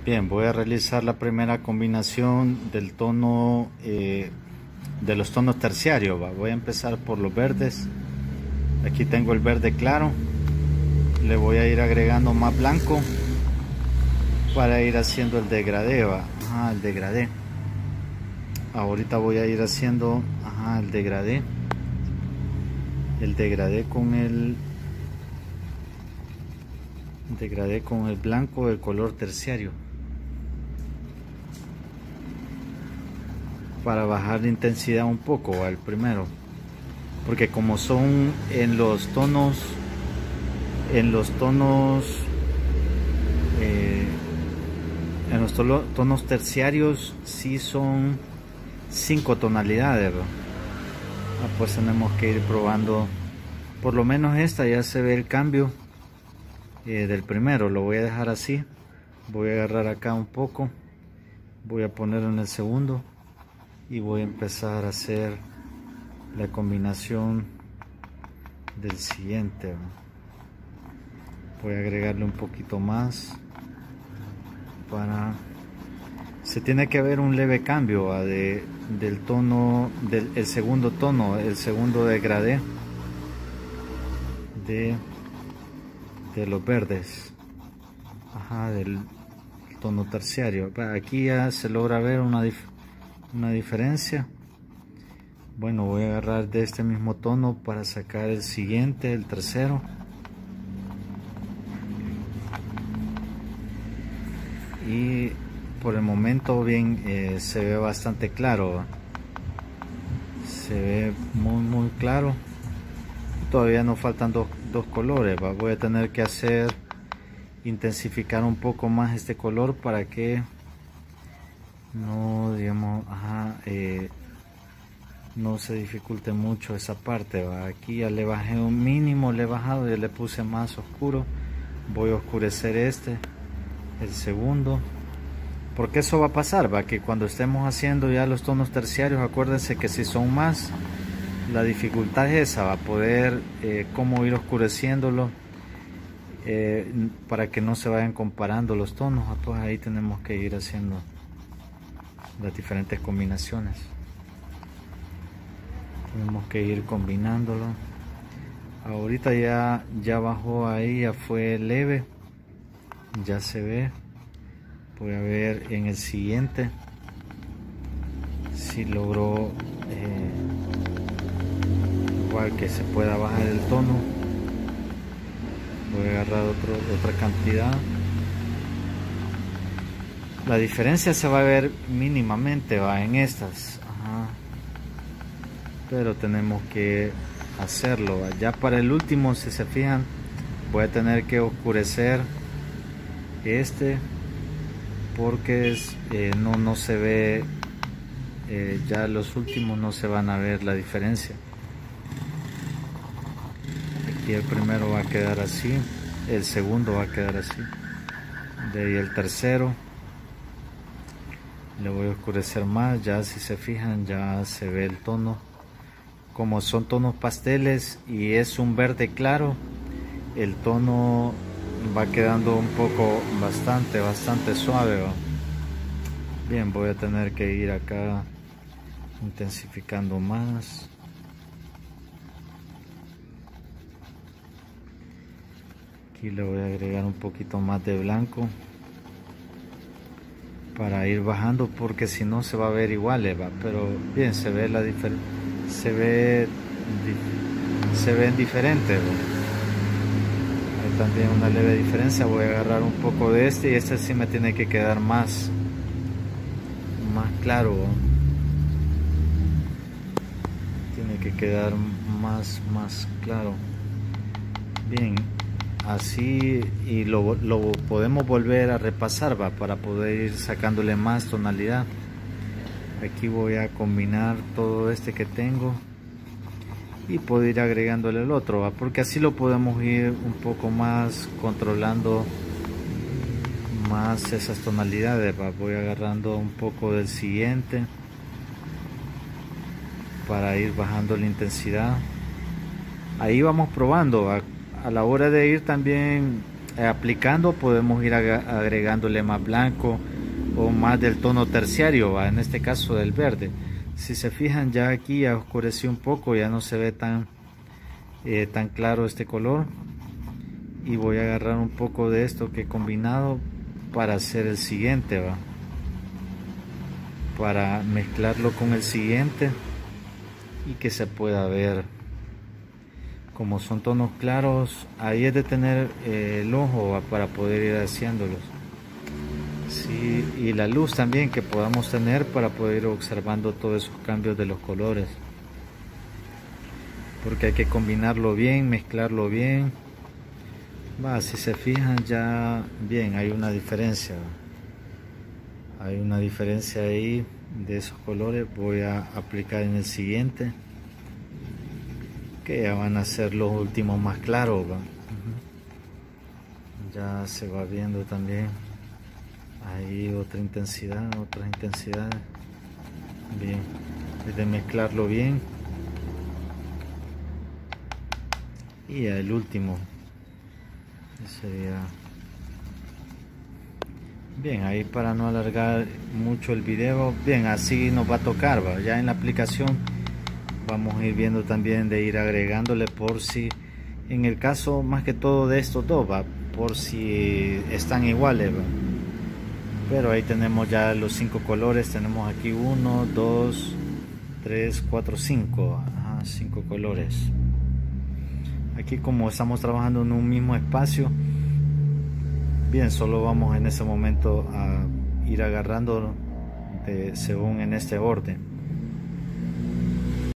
Bien, voy a realizar la primera combinación del tono de los tonos terciarios. Voy a empezar por los verdes. Aquí tengo el verde claro. Le voy a ir agregando más blanco para ir haciendo el degradé. El degradé. Ahorita voy a ir haciendo el degradé. El degradé con el blanco de color terciario, para bajar la intensidad un poco al primero, porque como son en los tonos terciarios, sí son 5 tonalidades, pues tenemos que ir probando. Por lo menos esta ya se ve el cambio del primero. Lo voy a dejar así. Voy a agarrar acá un poco, voy a poner en el segundo y voy a empezar a hacer la combinación del siguiente. Voy a agregarle un poquito más se tiene que ver un leve cambio del tono del segundo tono, el segundo degradé de los verdes, del tono terciario. Aquí ya se logra ver una diferencia. Bueno, voy a agarrar de este mismo tono para sacar el siguiente, el tercero. Y por el momento bien, se ve bastante claro, se ve muy claro. Todavía nos faltan dos colores. Voy a tener que intensificar un poco más este color para que no, digamos, no se dificulte mucho esa parte. Aquí ya le bajé un mínimo, le he bajado, ya le puse más oscuro. Voy a oscurecer el segundo, porque eso va a pasar, que cuando estemos haciendo ya los tonos terciarios, acuérdense que si son más, la dificultad es esa, va a poder cómo ir oscureciéndolo para que no se vayan comparando los tonos. Pues ahí tenemos que ir haciendo las diferentes combinaciones, tenemos que ir combinándolo. Ahorita ya bajó, ahí ya fue leve, ya se ve. Voy a ver en el siguiente si logró igual que se pueda bajar el tono. Voy a agarrar otra cantidad. La diferencia se va a ver mínimamente en estas, pero tenemos que hacerlo. Ya para el último, si se fijan, voy a tener que oscurecer porque no se ve, ya los últimos no se van a ver la diferencia. Aquí el primero va a quedar así, el segundo va a quedar así, de ahí el tercero le voy a oscurecer más. Ya si se fijan, ya se ve el tono, como son tonos pasteles y es un verde claro, el tono va quedando un poco bastante suave. Bien, voy a tener que ir acá intensificando más. Aquí le voy a agregar un poquito más de blanco para ir bajando, porque si no se va a ver igual, pero bien, se ve la diferencia, se ven diferentes. Hay también una leve diferencia. Voy a agarrar un poco de y este sí me tiene que quedar más claro, tiene que quedar más claro. Bien, así, y lo podemos volver a repasar para poder ir sacándole más tonalidad. Aquí voy a combinar todo que tengo y puedo ir agregándole el otro, porque así lo podemos ir un poco más controlando más esas tonalidades. Voy agarrando un poco del siguiente para ir bajando la intensidad. Ahí vamos probando a la hora de ir también aplicando podemos ir agregándole más blanco o más del tono terciario, ¿va? En este caso del verde. Si se fijan, ya aquí ya oscureció un poco, ya no se ve tan claro este color, y voy a agarrar un poco de esto que he combinado para hacer el siguiente, ¿va? Para mezclarlo con el siguiente y que se pueda ver. Como son tonos claros, ahí es de tener el ojo, ¿va? Para poder ir haciéndolos. Sí, y la luz también que podamos tener para poder ir observando todos esos cambios de los colores, porque hay que combinarlo bien, mezclarlo bien. Va, si se fijan, ya bien, hay una diferencia, hay una diferencia ahí de esos colores. Voy a aplicar en el siguiente, que ya van a ser los últimos más claros, ¿va? Ya se va viendo también ahí otra intensidad, otras intensidades. Bien, es de mezclarlo bien. Y el último sería bien, ahí para no alargar mucho el video. Bien, así nos va a tocar, ¿va? Ya en la aplicación vamos a ir viendo también de ir agregándole, por si en el caso más que todo de estos dos, ¿va? Por si están iguales, ¿va? Pero ahí tenemos ya los 5 colores. Tenemos aquí 1, 2, 3, 4, 5. 5 colores. Aquí, como estamos trabajando en un mismo espacio, bien, solo vamos en ese momento a ir agarrando según en este orden.